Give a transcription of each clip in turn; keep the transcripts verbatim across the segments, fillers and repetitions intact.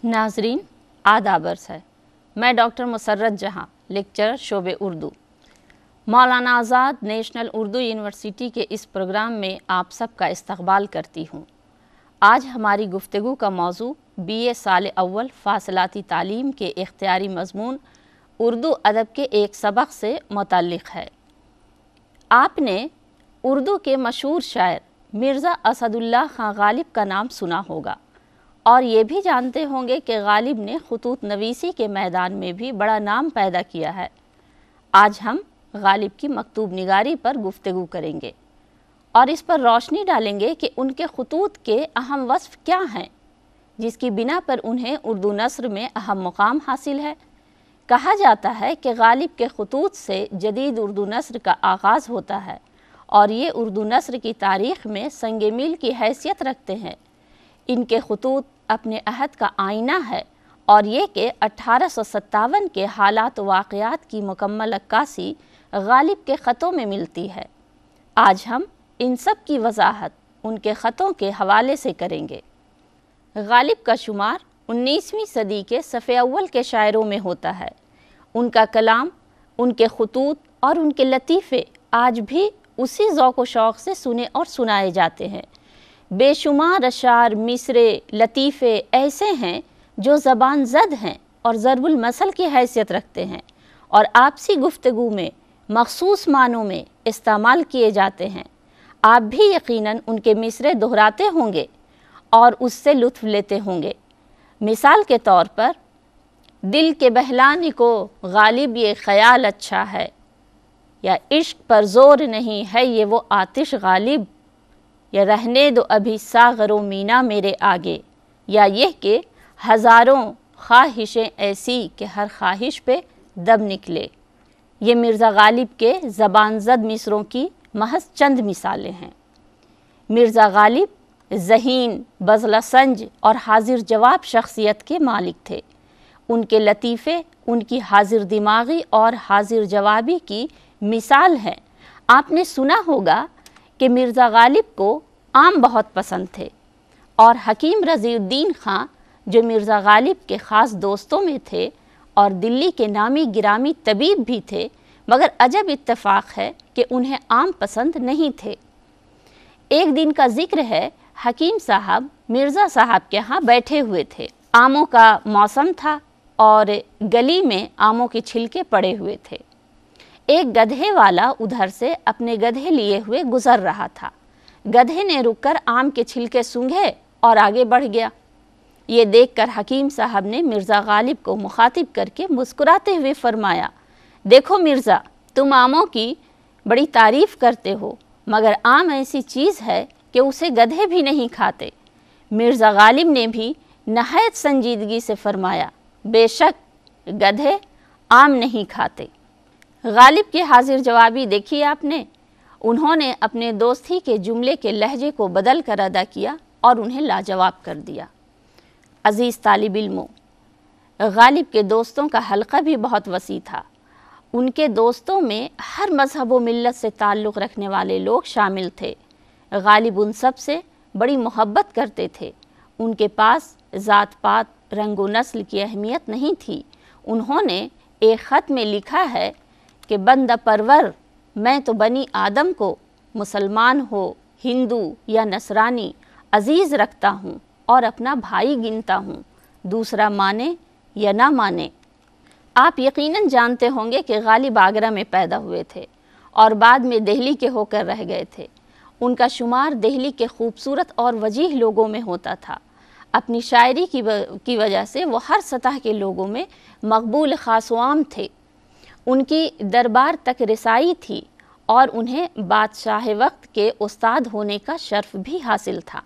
नाजरीन आदाब अर्ज़ है। मैं डॉक्टर मुसर्रत जहां, लेक्चरर शोबे उर्दू, मौलाना आज़ाद नेशनल उर्दू यूनिवर्सिटी के इस प्रोग्राम में आप सबका इस्तक़बाल करती हूँ। आज हमारी गुफ्तगू का मौजू बी ए साल अव्वल फ़ासलाती तालीम के इख्तियारी मज़मून उर्दू अदब के एक सबक से मुतल्लिक़ है। आपने उर्दू के मशहूर शायर मिर्ज़ा असदुल्लाह खां गालिब का नाम सुना होगा और ये भी जानते होंगे कि गालिब ने ख़ुतूत नवीसी के मैदान में भी बड़ा नाम पैदा किया है। आज हम गालिब की मकतूब निगारी पर गुफ्तगू करेंगे और इस पर रोशनी डालेंगे कि उनके ख़ुतूत के अहम वस्फ़ क्या हैं जिसकी बिना पर उन्हें उर्दू नस्र में अहम मुकाम हासिल है। कहा जाता है कि गालिब के ख़ुतूत से जदीद उर्दू नस्र का आगाज़ होता है और ये उर्दू नस्र की तारीख़ में संगे मील की हैसियत रखते हैं। इनके ख़ुतूत अपने अहद का आईना है और ये कि अठारह सौ सत्तावन के हालात वाक़यात की मुकम्मल अक्कासी गालिब के ख़तों में मिलती है। आज हम इन सब की वजाहत उनके ख़तों के हवाले से करेंगे। गालिब का शुमार उन्नीसवीं सदी के सफ़े अव्वल के शायरों में होता है। उनका कलाम, उनके ख़ुतूत और उनके लतीफ़े आज भी उसी ज़ौक़ व शौक़ से सुने और सुनाए जाते हैं। बेशुमार अशार, मिसरे, लतीफ़े ऐसे हैं जो ज़बान ज़द हैं और ज़रबुल मसल की हैसियत रखते हैं और आपसी गुफ्तगू में मख़सूस मानों में इस्तेमाल किए जाते हैं। आप भी यकीनन उनके मिसरे दोहराते होंगे और उससे लुत्फ़ लेते होंगे। मिसाल के तौर पर, दिल के बहलाने को गालिब ये ख़याल अच्छा है, या इश्क पर ज़ोर नहीं है ये वो आतिश गालिब, या रहने दो अभी सागरो मीना मेरे आगे, या यह कि हज़ारों ख्वाहिशें ऐसी कि हर ख्वाहिश पे दब निकले। ये मिर्ज़ा गालिब के ज़बान ज़द मिसरों की महज चंद मिसालें हैं। मिर्ज़ा गालिब ज़हीन, बज़ला संज और हाजिर जवाब शख्सियत के मालिक थे। उनके लतीफ़े उनकी हाजिर दिमागी और हाजिर जवाबी की मिसाल है। आपने सुना होगा कि मिर्ज़ा गालिब को आम बहुत पसंद थे और हकीम रज़ीउद्दीन खां, जो मिर्ज़ा गालिब के ख़ास दोस्तों में थे और दिल्ली के नामी गिरामी तबीब भी थे, मगर अजब इत्तेफाक है कि उन्हें आम पसंद नहीं थे। एक दिन का ज़िक्र है, हकीम साहब मिर्ज़ा साहब के यहाँ बैठे हुए थे। आमों का मौसम था और गली में आमों के छिलके पड़े हुए थे। एक गधे वाला उधर से अपने गधे लिए हुए गुज़र रहा था। गधे ने रुककर आम के छिलके सूंघे और आगे बढ़ गया। ये देखकर हकीम साहब ने मिर्ज़ा गालिब को मुखातिब करके मुस्कुराते हुए फरमाया, देखो मिर्ज़ा, तुम आमों की बड़ी तारीफ़ करते हो, मगर आम ऐसी चीज़ है कि उसे गधे भी नहीं खाते। मिर्ज़ा गालिब ने भी नहायत संजीदगी से फरमाया, बेशक गधे आम नहीं खाते। गालिब की हाजिर जवाबी देखी आपने। उन्होंने अपने दोस्ती के जुमले के लहजे को बदल कर अदा किया और उन्हें लाजवाब कर दिया। अज़ीज़ तालिब इल्मों, गालिब के दोस्तों का हल्का भी बहुत वसी था। उनके दोस्तों में हर मज़हब व मिल्लत से ताल्लुक़ रखने वाले लोग शामिल थे। गालिब उन सब से बड़ी मोहब्बत करते थे। उनके पास ज़ात पात, रंग व नस्ल की अहमियत नहीं थी। उन्होंने एक ख़त में लिखा है कि बंदा परवर, मैं तो बनी आदम को मुसलमान हो, हिंदू या नसरानी अज़ीज़ रखता हूँ और अपना भाई गिनता हूँ, दूसरा माने या ना माने। आप यकीनन जानते होंगे कि गालिब आगरा में पैदा हुए थे और बाद में दिल्ली के होकर रह गए थे। उनका शुमार दिल्ली के खूबसूरत और वजीह लोगों में होता था। अपनी शायरी की की वजह से वो हर सतह के लोगों में मकबूल ख़ास व आम थे। उनकी दरबार तक रसाई थी और उन्हें बादशाह वक्त के उस्ताद होने का शर्फ भी हासिल था।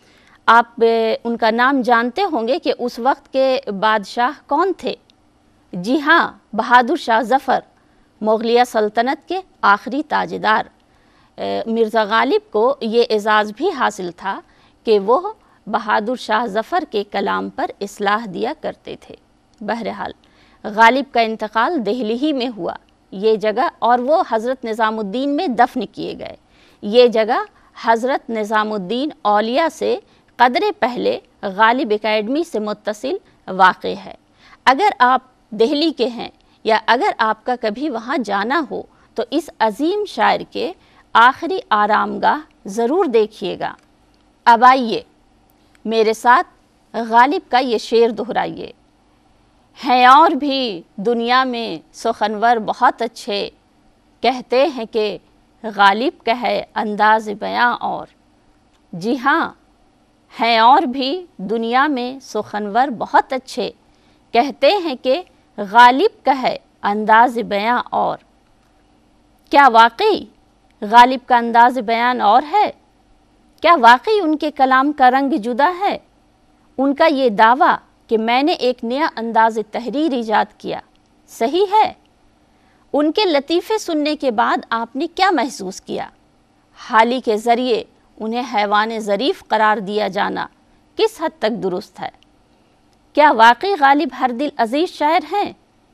आप उनका नाम जानते होंगे कि उस वक्त के बादशाह कौन थे? जी हाँ, बहादुर शाह ज़फ़र, मुग़लिया सल्तनत के आखिरी ताजदार। मिर्ज़ा गालिब को ये एज़ाज़ भी हासिल था कि वो बहादुर शाह ज़फ़र के कलाम पर इस्लाह दिया करते थे। बहरहाल गालिब का इंतकाल दिल्ली ही में हुआ। ये जगह और वो हज़रत निज़ामुद्दीन में दफन किए गए। ये जगह हज़रत निज़ामुद्दीन औलिया से क़दरे पहले गालिब एकेडमी से मुत्तसिल واقع ہے۔ اگر آپ دہلی کے ہیں یا اگر آپ کا کبھی وہاں جانا ہو تو اس عظیم شاعر کے آخری آرام گاہ ضرور دیکھیے گا۔ اب آئیے میرے ساتھ غالب کا یہ شعر دہرائیے۔ ہیں اور بھی دنیا میں سخنور بہت اچھے، کہتے ہیں کہ غالب کا ہے انداز بیاں اور۔ جی ہاں، ہیں اور بھی دنیا میں سخنور بہت اچھے، کہتے ہیں کہ غالب کا ہے انداز بیاں اور۔ کیا واقعی غالب کا انداز بیان اور ہے؟ کیا واقعی ان کے کلام کا رنگ جدا ہے؟ ان کا یہ دعویٰ کہ میں نے ایک نیا انداز تحریر ایجاد کیا صحیح ہے؟ ان کے لطیفے سننے کے بعد آپ نے کیا محسوس کیا؟ حالی کے ذریعے انہیں حیوان ظریف قرار دیا جانا کس حد تک درست ہے؟ کیا واقعی غالب ہر دل عزیز شاعر ہیں؟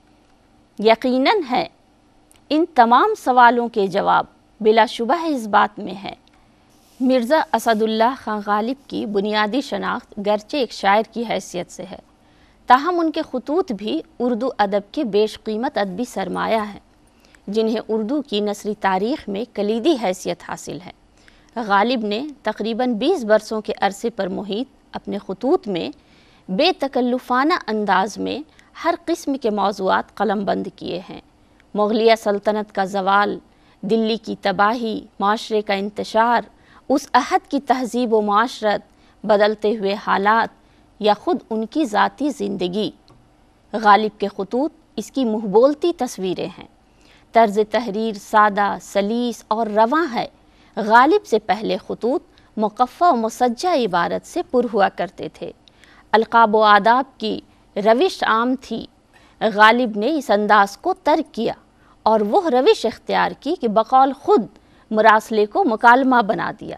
یقیناً ہے۔ ان تمام سوالوں کے جواب بلا شبہ اس بات میں ہے۔ مرزا اسد اللہ خان غالب کی بنیادی شناخت گرچہ ایک شاعر کی حیثیت سے ہے، تاہم ان کے خطوط بھی اردو ادب کے بیش قیمت ادبی سرمایہ ہیں، جنہیں اردو کی نثری تاریخ میں کلیدی حیثیت حاصل ہے۔ غالب نے تقریباً بیس برسوں کے عرصے پر محیط اپنے خطوط میں بے تکلفانہ انداز میں ہر قسم کے موضوعات قلم بند کیے ہیں۔ مغلیہ سلطنت کا زوال، دلی کی تباہی، معاشرے کا انتشار، اس عہد کی تہذیب و معاشرت، بدلتے ہوئے حالات یا خود ان کی ذاتی زندگی۔ غالب کے خطوط اس کی منہ بولتی تصویریں ہیں۔ طرز تحریر سادہ، سلیس اور رواں ہے۔ غالب سے پہلے خطوط مقفع و مسجع عبارت سے پر ہوا کرتے تھے۔ القاب و آداب کی روش عام تھی۔ غالب نے اس انداز کو ترک کیا اور وہ روش اختیار کی کہ بقول خود مراسلے کو مکالمہ بنا دیا۔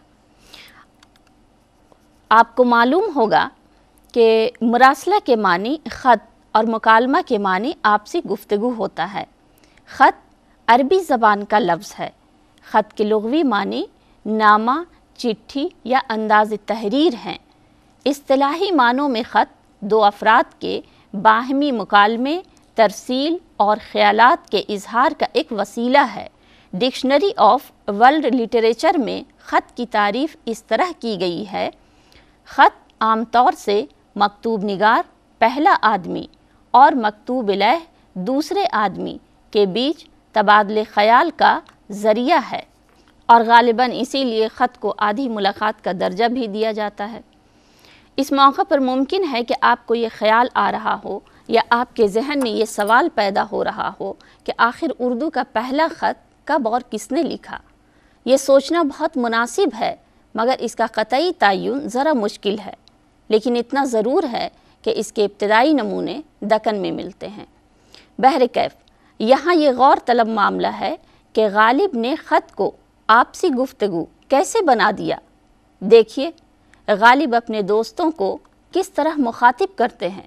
آپ کو معلوم ہوگا کہ مراسلہ کے معنی خط اور مکالمہ کے معنی آپسی گفتگو ہوتا ہے۔ خط عربی زبان کا لفظ ہے۔ خط کے لغوی معنی نامہ، چٹھی یا انداز تحریر ہیں۔ اصطلاحی معنوں میں خط دو افراد کے باہمی مکالمے، ترسیل اور خیالات کے اظہار کا ایک وسیلہ ہے۔ ڈکشنری آف ورلڈ لٹریچر میں خط کی تعریف اس طرح کی گئی ہے: خط عام طور سے مکتوب نگار پہلا آدمی اور مکتوب الیہ دوسرے آدمی کے بیچ تبادلے خیال کا ذریعہ ہے، اور غالباً اسی لیے خط کو آدھی ملاقات کا درجہ بھی دیا جاتا ہے۔ اس موقع پر ممکن ہے کہ آپ کو یہ خیال آ رہا ہو یا آپ کے ذہن میں یہ سوال پیدا ہو رہا ہو کہ آخر اردو کا پہلا خط کب اور کس نے لکھا؟ یہ سوچنا بہت مناسب ہے، مگر اس کا قطعی تعین ذرا مشکل ہے، لیکن اتنا ضرور ہے کہ اس کے ابتدائی نمونے دکن میں ملتے ہیں۔ بہرکیف یہاں یہ غور طلب معاملہ ہے کہ غالب نے خط کو آپسی گفتگو کیسے بنا دیا۔ دیکھیے غالب اپنے دوستوں کو کس طرح مخاطب کرتے ہیں: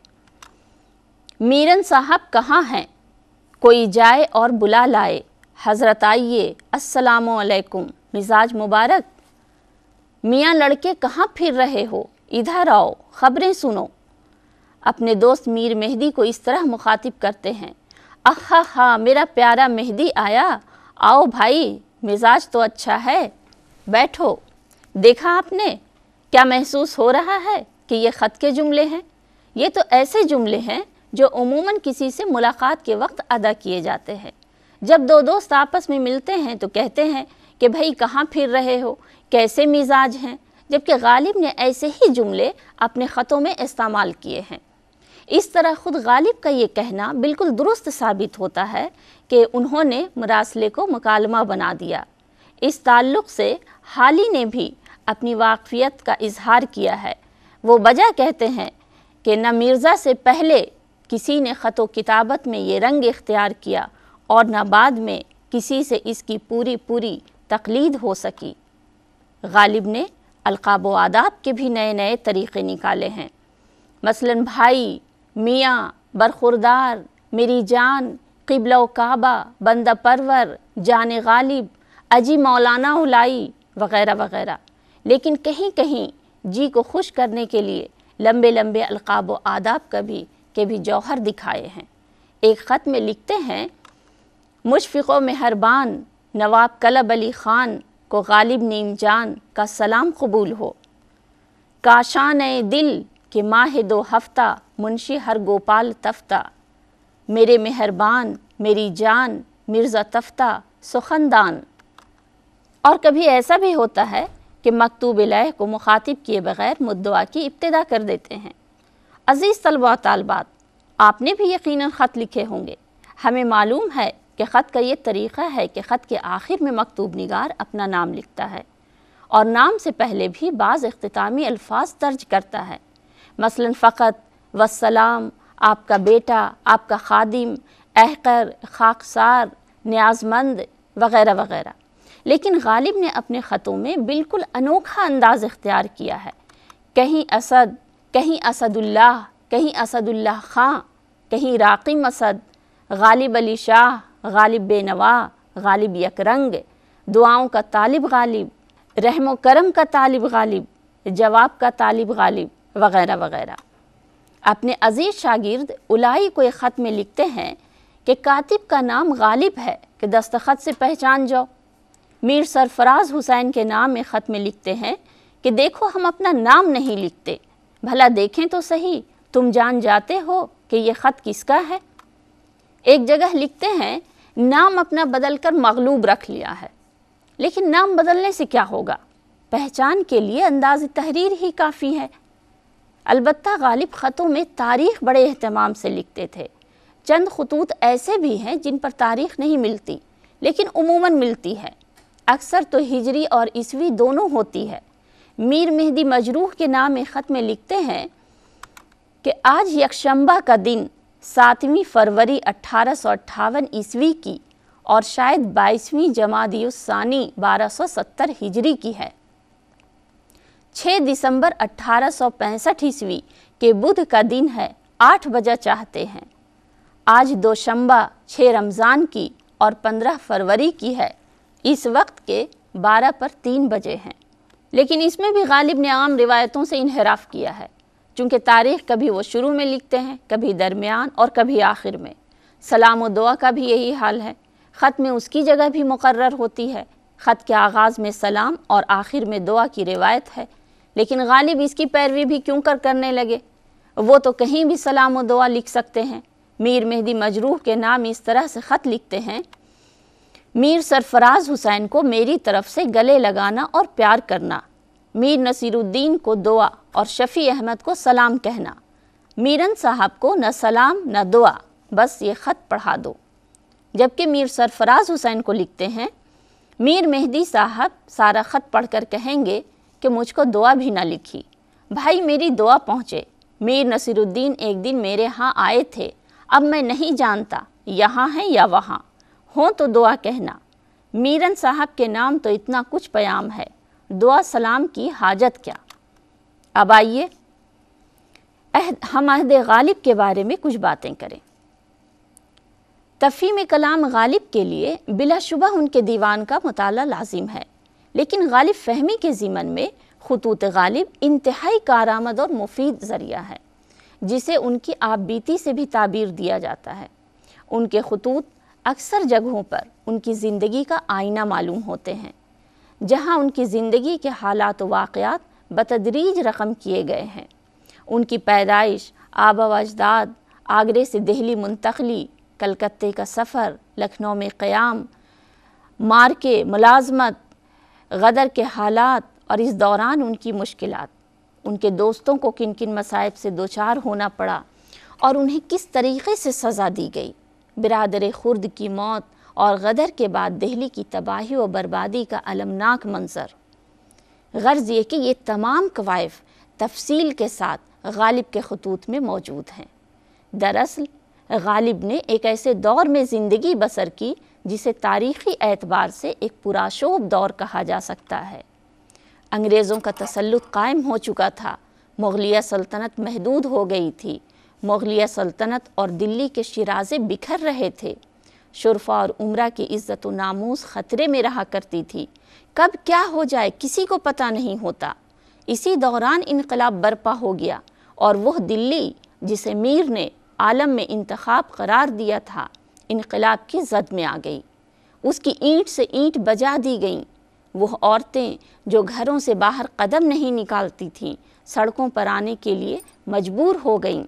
میرن صاحب کہاں ہیں؟ کوئی جائے اور بلا لائے، حضرت آئیے، السلام علیکم، مزاج مبارک۔ میاں لڑکے کہاں پھر رہے ہو؟ ادھر آؤ، خبریں سنو۔ اپنے دوست میر مہدی کو اس طرح مخاطب کرتے ہیں: آہا ہا، میرا پیارا مہدی آیا، آؤ بھائی، مزاج تو اچھا ہے، بیٹھو۔ دیکھا آپ نے کیا محسوس ہو رہا ہے کہ یہ خط کے جملے ہیں؟ یہ تو ایسے جملے ہیں جو عموماً کسی سے ملاقات کے وقت ادا کیے جاتے ہیں۔ جب دو دوست آپس میں ملتے ہیں تو کہتے ہیں کہ بھائی کہاں پھر رہے ہو، کیسے مزاج ہیں، جبکہ غالب نے ایسے ہی جملے اپنے خطوں میں استعمال کیے ہیں۔ اس طرح خود غالب کا یہ کہنا بالکل درست ثابت ہوتا ہے کہ انہوں نے مراسلے کو مکالمہ بنا دیا۔ اس تعلق سے حالی نے بھی اپنی واقفیت کا اظہار کیا ہے۔ وہ وجہ کہتے ہیں کہ نہ مرزا سے پہلے کسی نے خط و کتابت میں یہ رنگ اختیار کیا اور نہ بعد میں کسی سے اس کی پوری پوری تقلید ہو سکی۔ غالب نے القاب و آداب کے بھی نئے نئے طریقے نکالے ہیں، مثلاً بھائی، میاں، برخوردار، میری جان، قبلہ و کعبہ، بندہ پرور، جان غالب، اجی مولانا اولائی وغیرہ وغیرہ۔ لیکن کہیں کہیں جی کو خوش کرنے کے لیے لمبے لمبے القاب و آداب کا بھی کے بھی جوہر دکھائے ہیں۔ ایک خط میں لکھتے ہیں، مشفق و مہربان نواب کلب علی خان کو غالب نیم جان کا سلام قبول ہو۔ کاشان دل کہ ماہ دو ہفتہ منشی ہر گوپال تفتہ، میرے مہربان میری جان مرزا تفتہ سخندان۔ اور کبھی ایسا بھی ہوتا ہے کہ مکتوب لوح کو مخاطب کیے بغیر مدعا کی ابتدا کر دیتے ہیں۔ عزیز طلبہ و طالبات، آپ نے بھی یقیناً خط لکھے ہوں گے۔ ہمیں معلوم ہے کہ خط کا یہ طریقہ ہے کہ خط کے آخر میں مکتوب نگار اپنا نام لکھتا ہے اور نام سے پہلے بھی بعض اختتامی الفاظ درج کرتا ہے، مثلاً فقط، والسلام، آپ کا بیٹا، آپ کا خادم، احقر، خاکسار، نیازمند وغیرہ وغیرہ۔ لیکن غالب نے اپنے خطوں میں بالکل انوکھا انداز اختیار کیا ہے۔ کہیں اسد، کہیں اسد اللہ، کہیں اسد اللہ خاں، کہیں راقم اسد، غالب علی شاہ، غالب بے نوا، غالب یک رنگ، دعاؤں کا طالب غالب، رحم و کرم کا طالب غالب، جواب کا طالب غالب وغیرہ وغیرہ۔ اپنے عزیز شاگرد الائی کو ایک خط میں لکھتے ہیں کہ کاتب کا نام غالب ہے کہ دستخط سے پہچان جاؤ۔ میر سرفراز حسین کے نام میں خط میں لکھتے ہیں کہ دیکھو ہم اپنا نام نہیں لکھتے، بھلا دیکھیں تو صحیح، تم جان جاتے ہو کہ یہ خط کس کا ہے۔ ایک جگہ لکھتے ہیں، نام اپنا بدل کر مغلوب رکھ لیا ہے، لیکن نام بدلنے سے کیا ہوگا، پہچان کے لیے انداز تحریر ہی کافی ہے۔ البتہ غالب خطوں میں تاریخ بڑے اہتمام سے لکھتے تھے۔ چند خطوط ایسے بھی ہیں جن پر تاریخ نہیں ملتی لیکن عموماً ملتی ہے، اکثر تو ہجری اور عیسوی دونوں ہوتی ہے۔ میر مہدی مجروح کے نام ایک خط میں لکھتے ہیں کہ آج یکشنبہ کا دن ساتویں فروری اٹھارہ سو اٹھاون عیسوی کی اور شاید بائیسویں جمادی الثانی بارہ سو ستر ہجری کی ہے۔ چھ دسمبر اٹھارہ سو پینسٹھ عیسوی کے بدھ کا دن ہے، آٹھ بجا چاہتے ہیں۔ آج دوشنبہ چھ رمضان کی اور پندرہ فروری کی ہے، اس وقت کے بارہ پر تین بجے ہیں۔ لیکن اس میں بھی غالب نے عام روایتوں سے انحراف کیا ہے، چونکہ تاریخ کبھی وہ شروع میں لکھتے ہیں، کبھی درمیان اور کبھی آخر میں۔ سلام و دعا کا بھی یہی حال ہے، خط میں اس کی جگہ بھی مقرر ہوتی ہے۔ خط کے آغاز میں سلام اور آخر میں دعا کی روایت ہے، لیکن غالب اس کی پیروی بھی کیوں کر کرنے لگے؟ وہ تو کہیں بھی سلام و دعا لکھ سکتے ہیں۔ میر مہدی مجروح کے نام اس طرح سے خط لکھتے ہیں، میر سرفراز حسین کو میری طرف سے گلے لگانا اور پیار کرنا، میر نصیر الدین کو دعا اور شفیع احمد کو سلام کہنا، میرن صاحب کو نہ سلام نہ دعا، بس یہ خط پڑھا دو۔ جبکہ میر سرفراز حسین کو لکھتے ہیں، میر مہدی صاحب سارا خط پڑھ کر کہیں گے کہ مجھ کو دعا بھی نہ لکھی، بھائی میری دعا پہنچے۔ میر نصیر الدین ایک دن میرے ہاں آئے تھے، اب میں نہیں جانتا یہاں ہیں یا وہاں، ہوں تو دعا کہنا۔ میرن صاحب کے نام تو اتنا کچھ پیام ہے، دعا سلام کی حاجت کیا۔ اب آئیے ہم عہد غالب کے بارے میں کچھ باتیں کریں۔ تفہیم کلام غالب کے لیے بلا شبہ ان کے دیوان کا مطالعہ لازم ہے، لیکن غالب فہمی کے ضمن میں خطوط غالب انتہائی کارآمد اور مفید ذریعہ ہے، جسے ان کی آپ بیتی سے بھی تعبیر دیا جاتا ہے۔ ان کے خطوط اکثر جگہوں پر ان کی زندگی کا آئینہ معلوم ہوتے ہیں، جہاں ان کی زندگی کے حالات و واقعات بتدریج رقم کیے گئے ہیں۔ ان کی پیدائش، آبا و اجداد، آگرے سے دہلی منتقلی، کلکتے کا سفر، لکھنؤ میں قیام، مارکے، ملازمت، غدر کے حالات اور اس دوران ان کی مشکلات، ان کے دوستوں کو کن کن مصائب سے دوچار ہونا پڑا اور انہیں کس طریقے سے سزا دی گئی، برادر خرد کی موت اور غدر کے بعد دہلی کی تباہی و بربادی کا المناک منظر۔ غرض یہ کہ یہ تمام کوائف تفصیل کے ساتھ غالب کے خطوط میں موجود ہیں۔ دراصل غالب نے ایک ایسے دور میں زندگی بسر کی جسے تاریخی اعتبار سے ایک پرآشوب دور کہا جا سکتا ہے۔ انگریزوں کا تسلط قائم ہو چکا تھا، مغلیہ سلطنت محدود ہو گئی تھی، مغلیہ سلطنت اور دلی کے شیرازے بکھر رہے تھے، شرفا اور عمرہ کی عزت و ناموس خطرے میں رہا کرتی تھی، کب کیا ہو جائے کسی کو پتہ نہیں ہوتا۔ اسی دوران انقلاب برپا ہو گیا اور وہ دلی جسے میر نے عالم میں انتخاب قرار دیا تھا، انقلاب کی زد میں آ گئی۔ اس کی اینٹ سے اینٹ بجا دی گئیں۔ وہ عورتیں جو گھروں سے باہر قدم نہیں نکالتی تھیں، سڑکوں پر آنے کے لیے مجبور ہو گئیں۔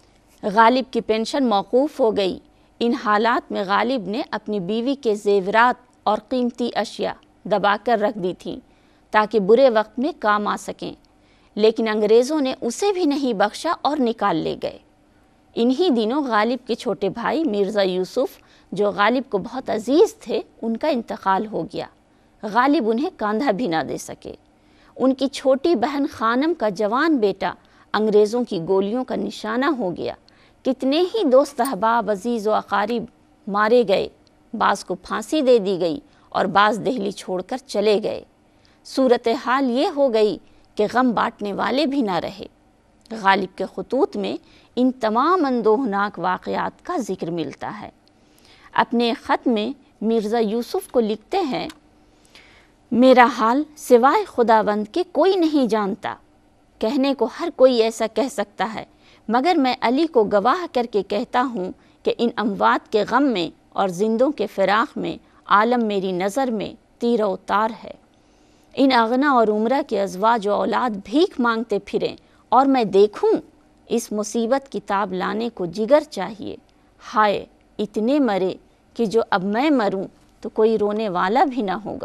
غالب کی پینشن موقوف ہو گئی۔ ان حالات میں غالب نے اپنی بیوی کے زیورات اور قیمتی اشیاء دبا کر رکھ دی تھیں تاکہ برے وقت میں کام آ سکیں، لیکن انگریزوں نے اسے بھی نہیں بخشا اور نکال لے گئے۔ انہی دنوں غالب کے چھوٹے بھائی مرزا یوسف، جو غالب کو بہت عزیز تھے، ان کا انتقال ہو گیا۔ غالب انہیں کاندھا بھی نہ دے سکے۔ ان کی چھوٹی بہن خانم کا جوان بیٹا انگریزوں کی گولیوں کا نشانہ ہو گیا۔ کتنے ہی دوست احباب، عزیز و اقارب مارے گئے، بعض کو پھانسی دے دی گئی اور بعض دہلی چھوڑ کر چلے گئے۔ صورتحال یہ ہو گئی کہ غم بانٹنے والے بھی نہ رہے۔ غالب کے خطوط میں ان تمام اندوہناک واقعات کا ذکر ملتا ہے۔ اپنے خط میں مرزا یوسف کو لکھتے ہیں، میرا حال سوائے خداوند کے کوئی نہیں جانتا۔ کہنے کو ہر کوئی ایسا کہہ سکتا ہے، مگر میں علی کو گواہ کر کے کہتا ہوں کہ ان اموات کے غم میں اور زندوں کے فراق میں عالم میری نظر میں تیر و تار ہے۔ ان اغنا اور عمرہ کے ازواج و اولاد بھیک مانگتے پھریں اور میں دیکھوں، اس مصیبت کی تاب لانے کو جگر چاہیے۔ ہائے اتنے مرے کہ جو اب میں مروں تو کوئی رونے والا بھی نہ ہوگا۔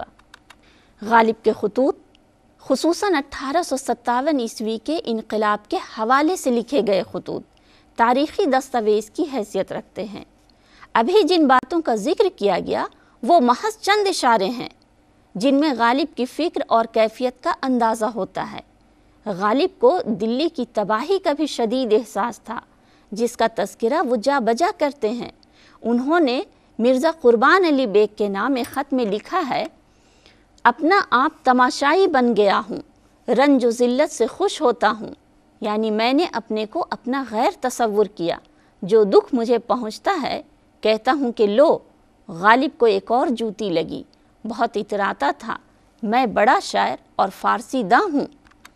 غالب کے خطوط خصوصاً اٹھارہ سو ستاون عیسوی کے انقلاب کے حوالے سے لکھے گئے خطوط تاریخی دستاویز کی حیثیت رکھتے ہیں۔ ابھی جن باتوں کا ذکر کیا گیا وہ محض چند اشارے ہیں جن میں غالب کی فکر اور کیفیت کا اندازہ ہوتا ہے۔ غالب کو دلی کی تباہی کا بھی شدید احساس تھا، جس کا تذکرہ وہ جا بجا کرتے ہیں۔ انہوں نے مرزا قربان علی بیگ کے نام ایک خط میں لکھا ہے، اپنا آپ تماشائی بن گیا ہوں، رنج و ذلت سے خوش ہوتا ہوں، یعنی میں نے اپنے کو اپنا غیر تصور کیا۔ جو دکھ مجھے پہنچتا ہے کہتا ہوں کہ لو غالب کو ایک اور جوتی لگی، بہت اتراتا تھا، میں بڑا شاعر اور فارسی داں ہوں۔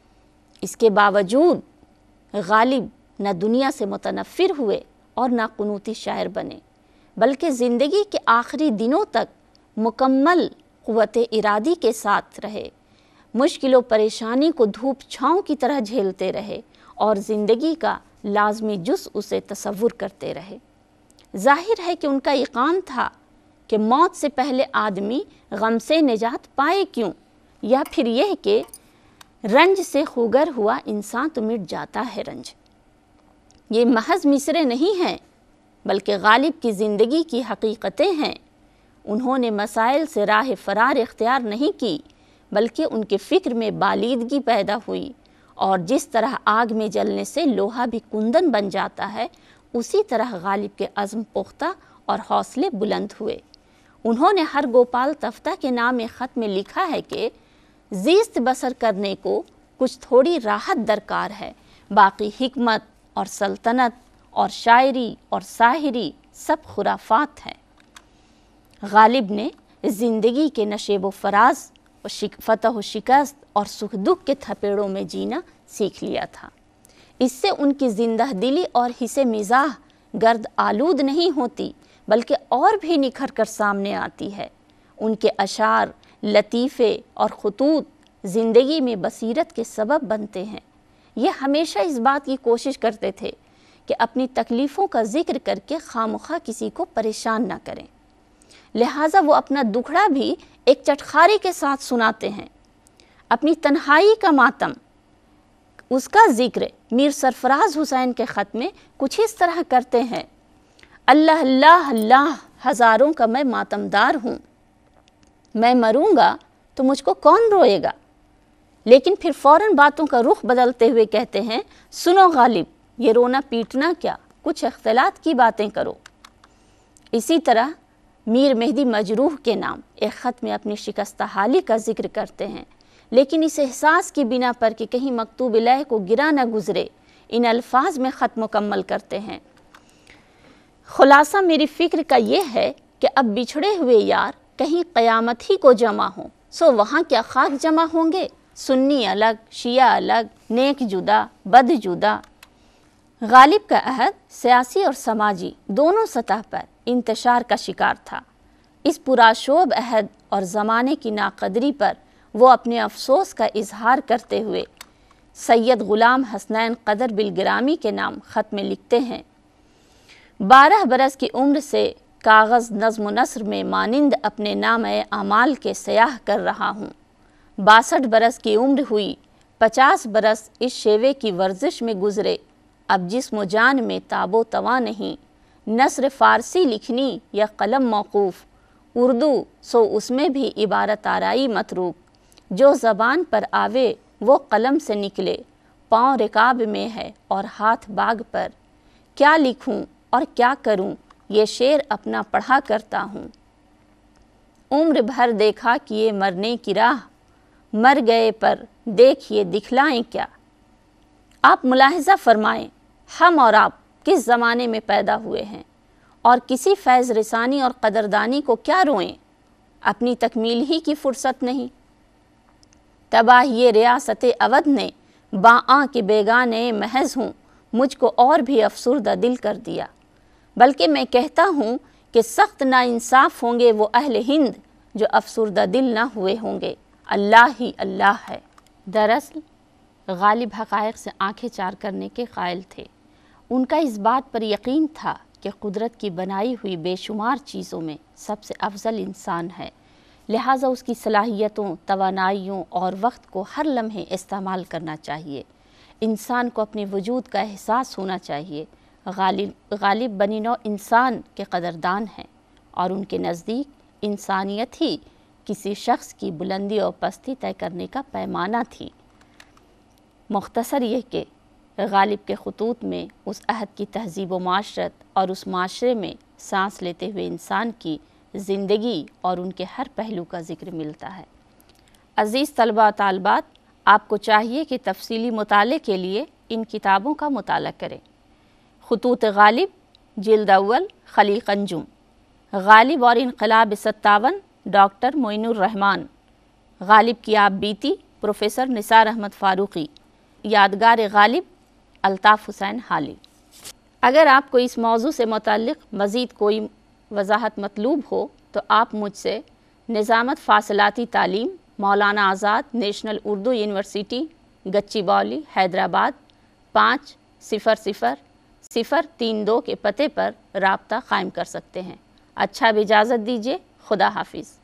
اس کے باوجود غالب نہ دنیا سے متنفر ہوئے اور نہ قنوتی شاعر بنے، بلکہ زندگی کے آخری دنوں تک مکمل قوت ارادی کے ساتھ رہے، مشکل و پریشانی کو دھوپ چھاؤں کی طرح جھیلتے رہے اور زندگی کا لازمی جز اسے تصور کرتے رہے۔ ظاہر ہے کہ ان کا ایقان تھا کہ موت سے پہلے آدمی غم سے نجات پائے کیوں، یا پھر یہ کہ رنج سے خوگر ہوا انسان تو مٹ جاتا ہے رنج۔ یہ محض مصرے نہیں ہیں بلکہ غالب کی زندگی کی حقیقتیں ہیں۔ انہوں نے مسائل سے راہ فرار اختیار نہیں کی، بلکہ ان کے فکر میں بالیدگی پیدا ہوئی، اور جس طرح آگ میں جلنے سے لوہا بھی کندن بن جاتا ہے، اسی طرح غالب کے عزم پختہ اور حوصلے بلند ہوئے۔ انہوں نے ہر گوپال تفتہ کے نام ایک خط میں لکھا ہے کہ زیست بسر کرنے کو کچھ تھوڑی راحت درکار ہے، باقی حکمت اور سلطنت اور شاعری اور ساحری سب خرافات ہیں۔ غالب نے زندگی کے نشیب و فراز، فتح و شکست اور سکھ دکھ کے تھپیڑوں میں جینا سیکھ لیا تھا۔ اس سے ان کی زندہ دلی اور حس مزاح گرد آلود نہیں ہوتی، بلکہ اور بھی نکھر کر سامنے آتی ہے۔ ان کے اشعار، لطیفے اور خطوط زندگی میں بصیرت کے سبب بنتے ہیں۔ یہ ہمیشہ اس بات کی کوشش کرتے تھے کہ اپنی تکلیفوں کا ذکر کر کے خواہ کسی کو پریشان نہ کریں، لہٰذا وہ اپنا دکھڑا بھی ایک چٹخاری کے ساتھ سناتے ہیں۔ اپنی تنہائی کا ماتم، اس کا ذکر میر سرفراز حسین کے خط میں کچھ اس طرح کرتے ہیں، اللہ اللہ اللہ ہزاروں کا میں ماتمدار ہوں، میں مروں گا تو مجھ کو کون روئے گا؟ لیکن پھر فوراً باتوں کا رخ بدلتے ہوئے کہتے ہیں، سنو غالب، یہ رونا پیٹنا کیا، کچھ اختلاط کی باتیں کرو۔ اسی طرح میر مہدی مجروح کے نام ایک خط میں اپنی شکستہ حالی کا ذکر کرتے ہیں، لیکن اس احساس کی بنا پر کہ کہیں مکتوب الہ کو گرا نہ گزرے، ان الفاظ میں خط مکمل کرتے ہیں، خلاصہ میری فکر کا یہ ہے کہ اب بچھڑے ہوئے یار کہیں قیامت ہی کو جمع ہوں، سو وہاں کیا خاک جمع ہوں گے، سنی الگ، شیعہ الگ، نیک جدا، بد جدا۔ غالب کا عہد سیاسی اور سماجی دونوں سطح پر انتشار کا شکار تھا۔ اس پرآشوب عہد اور زمانے کی ناقدری پر وہ اپنے افسوس کا اظہار کرتے ہوئے سید غلام حسنین قدر بالگرامی کے نام خط میں لکھتے ہیں: بارہ برس کی عمر سے کاغذ نظم و نثر میں مانند اپنے نامۂ اعمال کے سیاہ کر رہا ہوں۔ باسٹھ برس کی عمر ہوئی، پچاس برس اس شیوے کی ورزش میں گزرے، اب جسم و جان میں تاب و تواں نہیں، نثر فارسی لکھنی یا قلم موقوف، اردو سو اس میں بھی عبارت آرائی متروک، جو زبان پر آوے وہ قلم سے نکلے، پاؤں رکاب میں ہے اور ہاتھ باغ پر، کیا لکھوں اور کیا کروں یہ شعر اپنا پڑھا کرتا ہوں۔ عمر بھر دیکھا کیے مرنے کی راہ، مر گئے پر دیکھیے دکھلائیں کیا۔ آپ ملاحظہ فرمائیں ہم اور آپ کس زمانے میں پیدا ہوئے ہیں اور کسی فیض رسانی اور قدردانی کو کیا روئیں، اپنی تکمیل ہی کی فرصت نہیں۔ تباہی ریاست اودھ نے باآں کے بیگانے محض ہوں مجھ کو اور بھی افسردہ دل کر دیا، بلکہ میں کہتا ہوں کہ سخت ناانصاف ہوں گے وہ اہل ہند جو افسردہ دل نہ ہوئے ہوں گے، اللہ ہی اللہ ہے۔ دراصل غالب حقائق سے آنکھیں چار کرنے کے قائل تھے۔ ان کا اس بات پر یقین تھا کہ قدرت کی بنائی ہوئی بے شمار چیزوں میں سب سے افضل انسان ہے، لہٰذا اس کی صلاحیتوں، توانائیوں اور وقت کو ہر لمحے استعمال کرنا چاہیے۔ انسان کو اپنے وجود کا احساس ہونا چاہیے۔ غالب غالب بنی نوع انسان کے قدردان ہیں اور ان کے نزدیک انسانیت ہی کسی شخص کی بلندی اور پستی طے کرنے کا پیمانہ تھی۔ مختصر یہ کہ غالب کے خطوط میں اس عہد کی تہذیب و معاشرت اور اس معاشرے میں سانس لیتے ہوئے انسان کی زندگی اور ان کے ہر پہلو کا ذکر ملتا ہے۔ عزیز طلباء و طالبات، آپ کو چاہیے کہ تفصیلی مطالعے کے لیے ان کتابوں کا مطالعہ کریں۔ خطوط غالب، جلد اول، خلیق انجم، غالب اور انقلاب ستاون، ڈاکٹر معین الرحمن، غالب کی آپ بیتی، پروفیسر نثار احمد فاروقی، یادگار غالب، الطاف حسین حالی۔ اگر آپ کو اس موضوع سے متعلق مزید کوئی وضاحت مطلوب ہو تو آپ مجھ سے نظامت فاصلاتی تعلیم، Maulana Azad national Urdu university, Gachibowli, Hyderabad, پانچ صفر صفر صفر تین دو کے پتے پر رابطہ قائم کر سکتے ہیں۔ اچھا اب اجازت دیجیے، خدا حافظ۔